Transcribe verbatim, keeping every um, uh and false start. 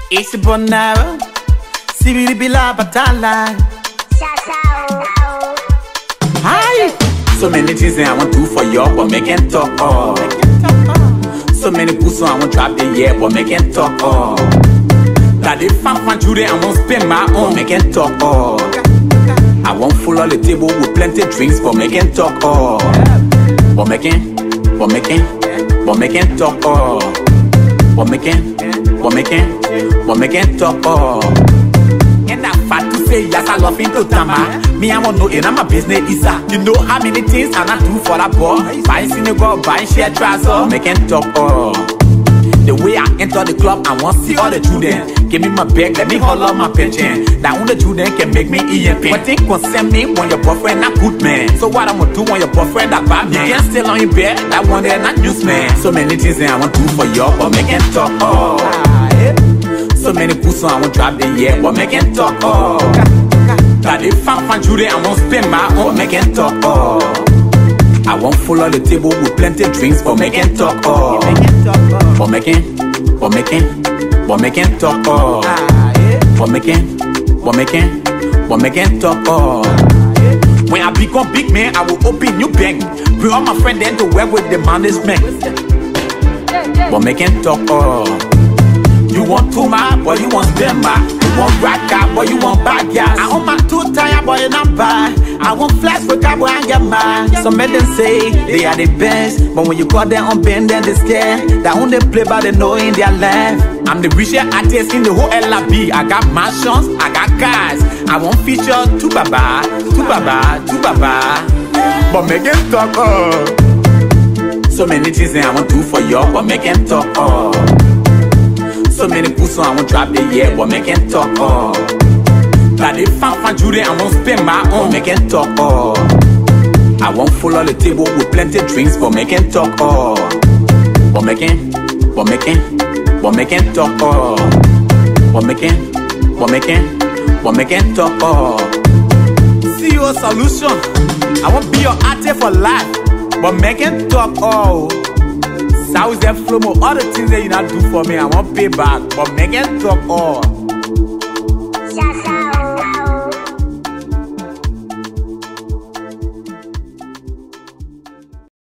It's the bon Nario, Sibili Bila Batala. Hi! So many things that I want to do for you, but make it talk oh. So many pussy I want to trap the year, but make it talk oh. That they found my today, I won't spend my own, make it talk oh. I won't full on the table with plenty drinks, but make it talk oh. But make it, but make it, but make it talk oh. But make it, but make it, but make it talk oh. And that fat to say yes, I love into Tama. Me, I want to know, and I'm a business isa. You know how many things I not do for that boy. Buying synagogue, buying share trousers, making talk oh. The way I enter the club, I want to see all the children. Give me my bag, let me hold up my pension. That only children can make me eat and pay. But think concern me when your boyfriend not good man. So what I'm gonna do when your boyfriend that bad man? You can't stay on your bed, that one there not news man. So many things that I want to do for you, but make it talk oh. So many pussy I won't drop the year, but make it talk oh. That they found fan today, I won't spend my own, make it talk oh. I won't follow the table with plenty drinks, but make it talk oh. But make it, but make it, but make it talk oh. But make it, but make it, but make it talk oh. When I become big man, I will open new bank. Bring all my friends then to work with the management. But make it talk oh. You want too much, boy, you want spend my. You want rock out, boy, you want bad gas. I want my too tired, boy, and I'm bad. I want flash for car, boy, I get mad. Some men them say they are the best, but when you call them on bend, then they scared. That when they play by, they know in their life. I'm the richest artist in the whole L A B. I got mansions, I got cars. I want feature to baba, to baba, to baba. But make it talk, oh. So many things that I want to do for you, but make it talk, oh. So many pussy I won't drop the year, but make it talk oh. That they found my today, I won't spend my own, make it talk oh. I won't follow the table with plenty drinks, but make it talk oh. But make it, but make it, but make it talk oh. But make it, but make it, but make it talk oh. See your solution. I won't be your artist for life, but make it talk oh. That was that flow, all the things that you not do for me, I won't pay back, but make it talk all.